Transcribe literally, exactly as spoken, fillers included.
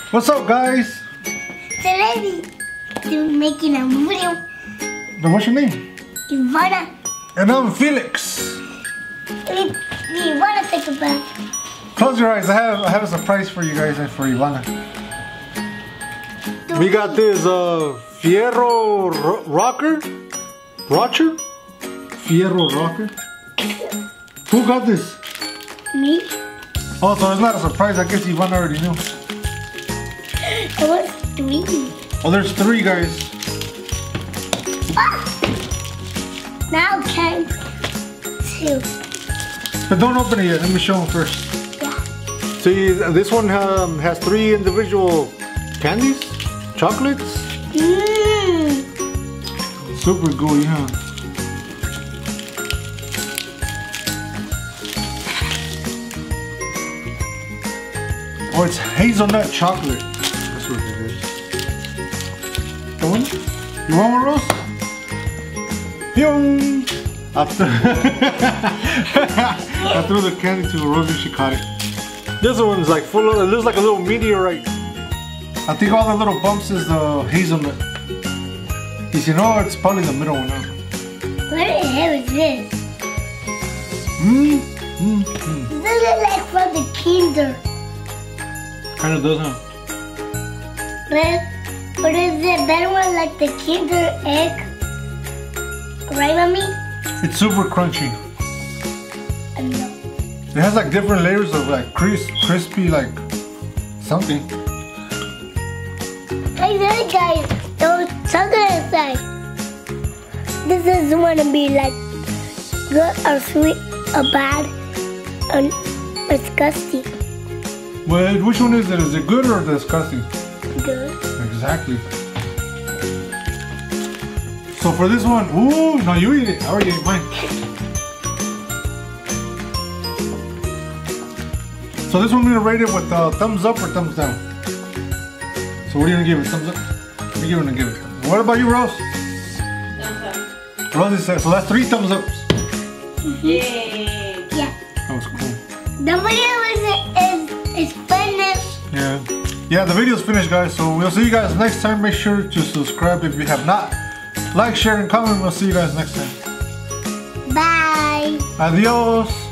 What's up, guys? Today we're making a video. Then what's your name? Ivana. And I'm Felix. We, we want to take a bath. Close your eyes. I have I have a surprise for you guys and for Ivana. We got this uh Fierro ro rocker, rocker, Fierro rocker. Who got this? Me. Oh, so it's not a surprise. I guess Ivana already knew. It was three. Oh, there's three guys. Ah! Now count two. But don't open it yet. Let me show them first. Yeah. See, this one um, has three individual candies, chocolates. Mmm. Super gooey, huh? Oh, it's hazelnut chocolate. That's what it is. That one? You want one, Rose? Yung! I threw, I threw the candy to Rose and she caught it. This one's like full of, it looks like a little meteorite. I think all the little bumps is the hazelnut. Because you know, it's probably the middle one, huh? What the hell is this? Mmm, mmm, mmm. This looks like from the Kinder. Kind of does, huh? But, but is it better one like the Kinder egg? Right, Mommy? It's super crunchy. I don't know. It has like different layers of like crisp, crispy, like something. Hey there, guys. Don't chocolate inside. This is want to be like good or sweet or bad or disgusting. Well, which one is it? Is it good or disgusting? Good. Exactly. So for this one, ooh, no, you eat it. I already ate mine. So this one we're gonna rate it with uh, thumbs up or thumbs down. So what are you gonna give it? Thumbs up? What are you gonna give it? What about you, Rose? Thumbs up. Rose said, so that's three thumbs ups. Yay. Yeah. That was cool. The video is, is, is finished. Yeah. Yeah, the video's finished, guys. So we'll see you guys next time. Make sure to subscribe if you have not. Like, share, and comment. We'll see you guys next time. Bye. Adios.